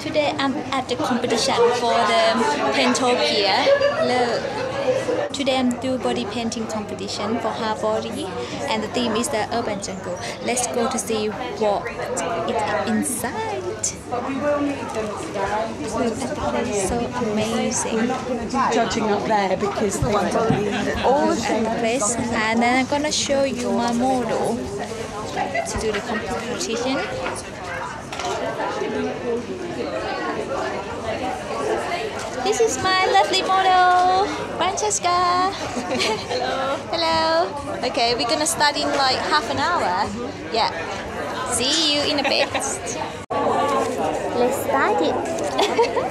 Today I'm at the competition for the Paintopia. Look. Today I'm doing body painting competition for half body, and the theme is the urban jungle. Let's go to see what is inside. Look at the place, so amazing. Judging up there because they all the place, and then I'm gonna show you my model to do the competition. This is my lovely model, Francesca. Hello. Hello. Okay, we're gonna start in like half an hour. Yeah. See you in a bit. Let's start it.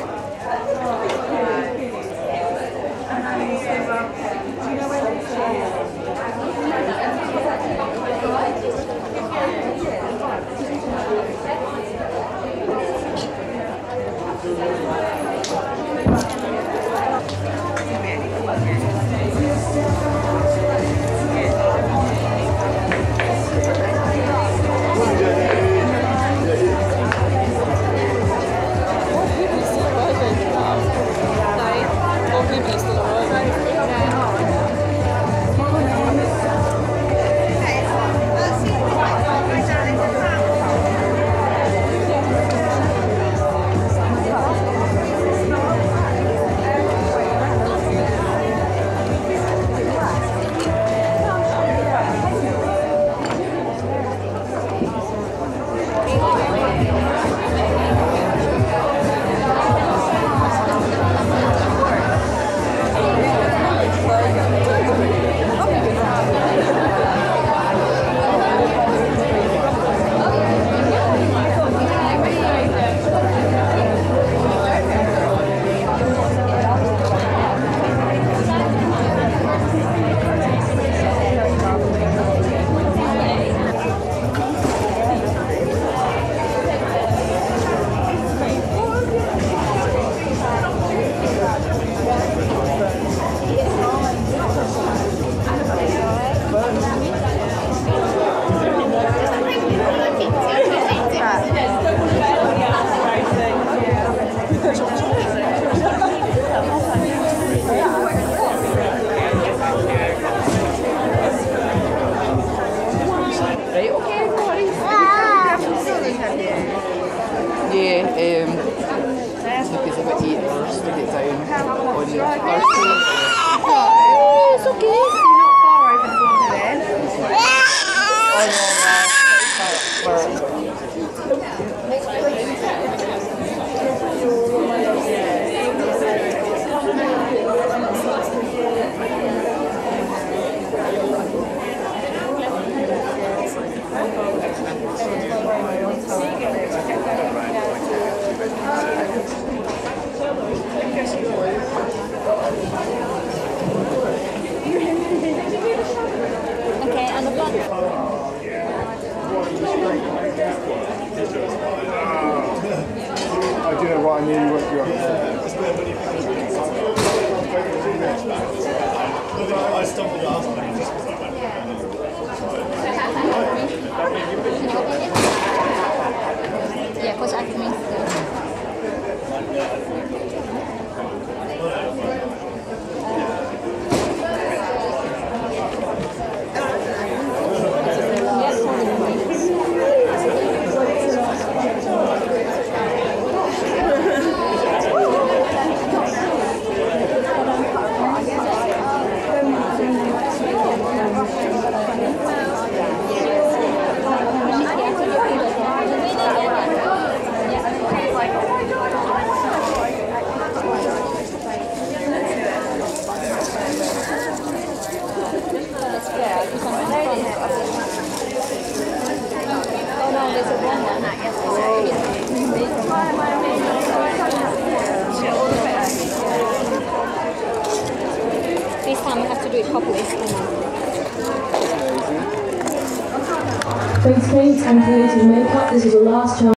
This time we have to do it properly. Face paint and creative makeup, this is the last chance.